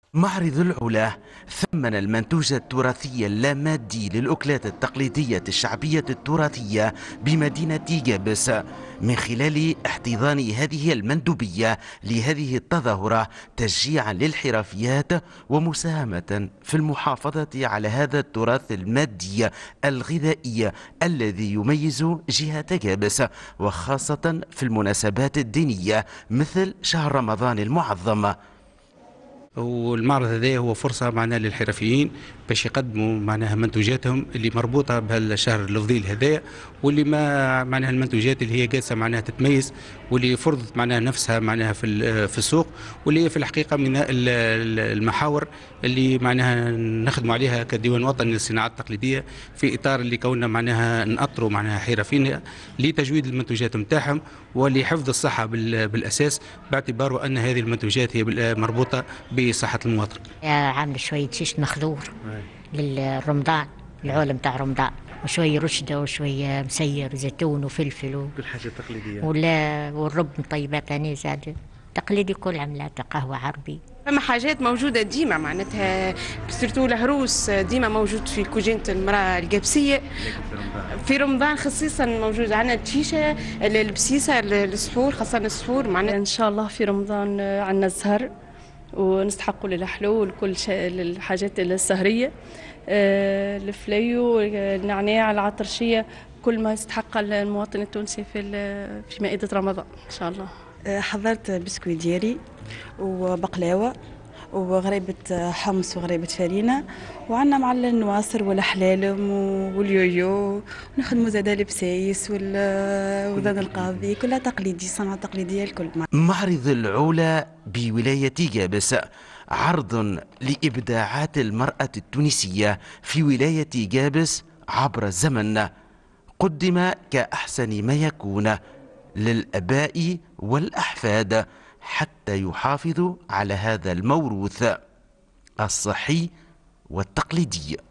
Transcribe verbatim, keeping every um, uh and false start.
معرض العلا ثمن المنتوج التراثي اللامادي للأكلات التقليدية الشعبية التراثية بمدينة جابس من خلال احتضان هذه المندوبية لهذه التظاهرة تشجيعا للحرفيات ومساهمة في المحافظة على هذا التراث المادي الغذائي الذي يميز جهة جابس، وخاصة في المناسبات الدينية مثل شهر رمضان المعظم. والمعرض هذا هو فرصة معناها للحرفيين باش يقدموا معناها منتوجاتهم اللي مربوطة بهالشهر الفضيل هذا، واللي ما معناها المنتوجات اللي هي جالسة معناها تتميز واللي فرضت معناها نفسها معناها في في السوق، واللي هي في الحقيقة من المحاور اللي معناها نخدموا عليها كديوان وطني للصناعات التقليدية في إطار اللي كوننا معناها نأطروا معناها حرفيين لتجويد المنتوجات نتاعهم ولحفظ الصحة بالأساس، باعتبار أن هذه المنتوجات هي مربوطة بصحة المواطن. عامل شوية شيش مخلور للرمضان، العولة متاع رمضان، وشوية رشدة وشوية مسير زيتون وفلفل و... كل حاجة تقليدية. ولا والرب مطيبات ثاني زاد تقليدي، كل عملات قهوة عربي. فما حاجات موجودة ديما معناتها سيرتو الهروس ديما موجود في كوجينة المرأة الجابسية في رمضان خصيصا، موجود عندنا التشيشة البسيسة السحور، خاصة السحور معناتها إن شاء الله في رمضان عندنا الزهر ونستحقوا للحلو ولكل الحاجات السهرية، الفليو النعناع العطرشية، كل ما يستحق المواطن التونسي في في مائدة رمضان إن شاء الله. حضرت بسكوي دياري وبقلاوة وغريبة حمص وغريبة فرينة، وعندنا مع النواصر والحلالم واليويو، ونخدموا زادا البسايس وذن القاضي، كلها تقليدي، صنعة تقليدية الكل. معرض العلا بولاية جابس عرض لإبداعات المرأة التونسية في ولاية جابس عبر الزمن، قدم كأحسن ما يكون للآباء والأحفاد حتى يحافظوا على هذا الموروث الصحي والتقليدي.